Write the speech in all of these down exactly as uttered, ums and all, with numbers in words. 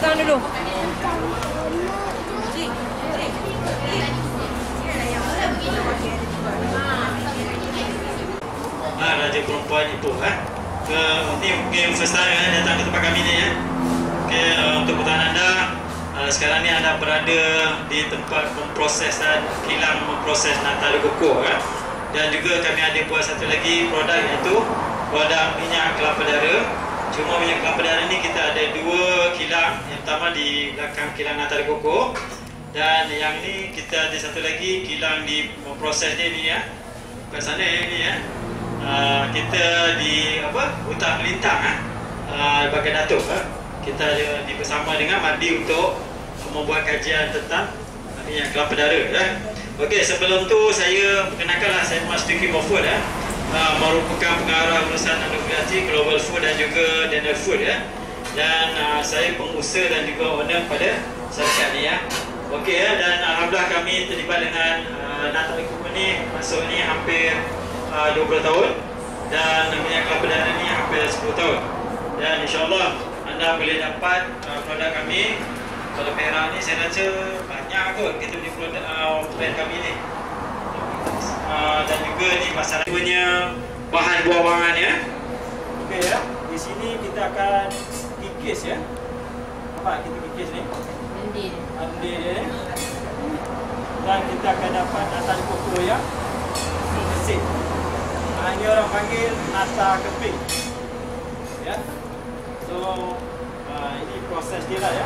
pegang dulu. Ah, raja perempuan itu eh. Ke ni mungkin first time eh, datang ke tempat kami ni ya. Okey, uh, untuk pertanyaan anda, uh, sekarang ni anda berada di tempat pemprosesan kilang memproses nata de coco eh. Dan juga kami ada buat satu lagi produk, iaitu produk minyak kelapa darah. Cuma minyak kelapa darah ni kita ada dua kilang. Yang pertama di belakang kilang nata de coco, dan yang ni kita ada satu lagi kilang di memproses dia ni ya. Kat sana ya, ni ya. Uh, kita di apa hutan melintang ah uh, bagai Datuk uh. Kita uh, di bersama dengan Madi untuk membuat kajian tentang minyak kelapa darah eh. Okey, sebelum tu saya perkenalkanlah, saya Master Kim of Food eh. Uh, merupakan pengarah urusan anugerasi Global Food dan juga Daniel Food ya. Dan uh, saya pengusaha dan juga owner pada syarikat ni ya. Okey ya, dan alhamdulillah kami terlibat dengan uh, nata de coco ni masuk ni hampir Uh, dua puluh tahun, dan minyak kelapa darah ni hampir sepuluh tahun. Dan insyaAllah anda boleh dapat uh, produk kami. Kalau Perak ni saya rasa banyak kot kita punya produk uh, brand kami ni. Uh, dan juga ni masalah punya bahan buah-buahan ya. Okey ya, di sini kita akan kikis ya. Nampak kita kikis ni? Andil. Andil dia ni. Dan kita akan dapat nata de coco ya. Mesin. Ha, ini orang panggil nata keping ya. So uh, ini proses dia lah ya.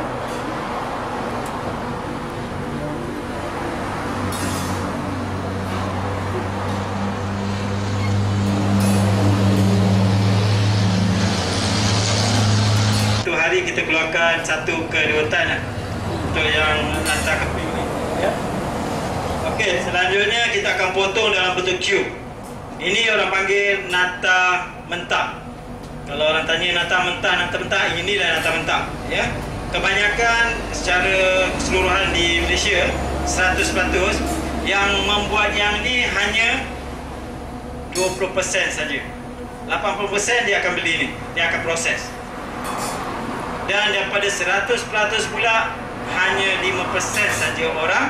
Satu hari kita keluarkan satu ke dua tan lah untuk yang nata keping ni ya. Okey, selanjutnya kita akan potong dalam bentuk cube. Ini orang panggil nata mentah. Kalau orang tanya nata mentah, nata mentah, inilah nata mentah ya. Kebanyakan secara keseluruhan di Malaysia seratus peratus yang membuat yang ni hanya dua puluh peratus saja. lapan puluh peratus dia akan beli ni, dia akan proses. Dan daripada seratus peratus pula hanya lima peratus saja orang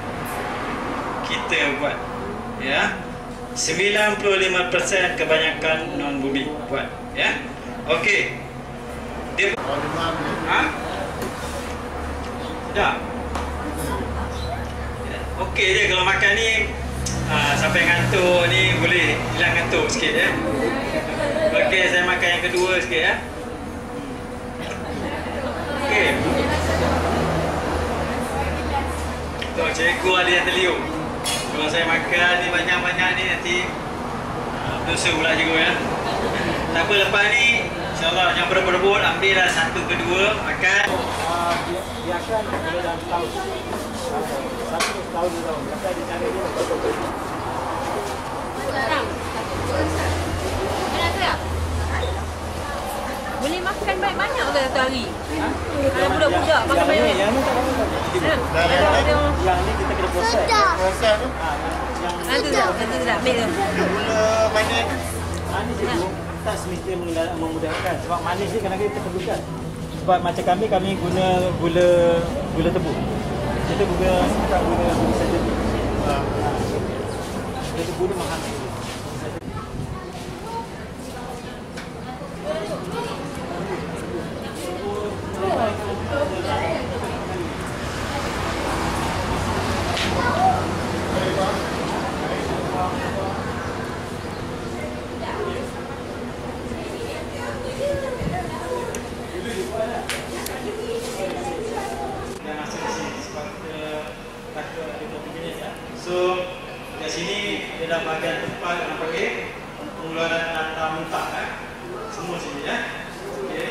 kita buat ya. sembilan puluh lima peratus kebanyakan non-bumi buat ya. Okey. Dia ha? Dah. Okey je kalau makan ni ha, sampai ngantuk ni boleh hilang ngantuk sikit ya. Okey, saya makan yang kedua sikit ya. Okey. Tu cikgu ada yang terlium. Kalau saya makan ni banyak-banyak ni nanti uh, dosa pula cikgu ya. Tak apa, lepas ni insyaAllah yang berebut-rebut ambillah satu kedua makan. Uh, biarkan boleh dalam setahun. Satu setahun dua tahun. Sampai dia cari dia. Boleh makan banyak-banyak ke satu hari? Ha? Kalau budak-budak makan banyak. Yang ni tak apa-apa. Yang ni kita kena proses. Proses tu. Ha, tu tak, tu tak, ambil tu. Gula manis. Ha, ni cikgu tak semestinya memudahkan. Sebab manis ni kadang-kadang kita perlukan. Sebab macam kami, kami guna gula gula tebu. Kita guna sekitar gula gula saja. Ha. Gula tebu ni mahal. So, kat sini dia dah bahagian tempat yang pakai pengeluaran nata mentah eh. Semua sini ya. Okey.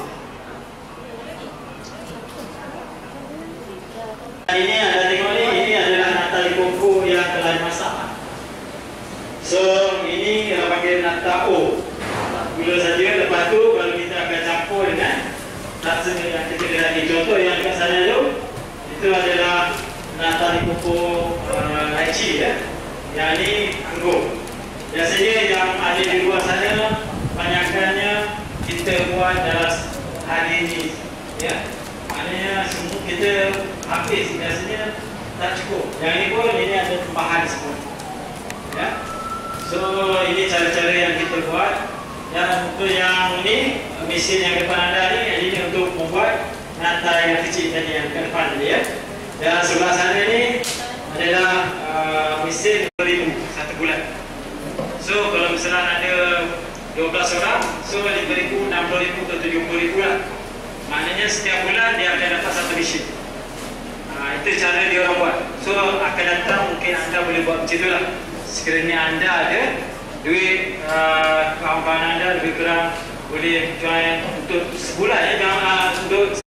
Ini anda tengok ni, ini adalah nata de coco yang telah dimasak. So, ini kita panggil nata O. Gula saja, lepas tu kalau kita akan campur dengan rasa yang kita dah di contoh yang kat sana tu, itu adalah nata de coco uh, lychee ya. Yang ni anggur. Biasanya yang ada di luar sana banyakkannya kita buat dalam hari ini ya. Maknanya kita habis biasanya tak cukup. Yang ini pun ini ada tambahan semua. Ya. So ini cara-cara yang kita buat. Dan untuk yang ni mesin yang depan anda ni ini untuk membuat rantai yang kecil tadi yang ke depan tadi ya. Dan sebelah sana ni adalah uh, mesin dua ribu satu bulan. So kalau misalnya ada dua belas orang, so lima ribu, enam puluh ribu ke tujuh puluh ribu lah. Maknanya setiap bulan dia akan dapat satu mesin. Uh, itu cara dia orang buat. So akan datang mungkin anda boleh buat macam itulah. Sekiranya anda ada duit, uh, kawan-kawan anda lebih kurang boleh join untuk sebulan ya, jangan uh, untuk